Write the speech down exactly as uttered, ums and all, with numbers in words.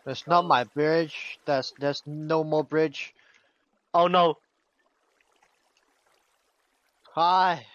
That's not my bridge. That's there's no more bridge. Oh no! Hi.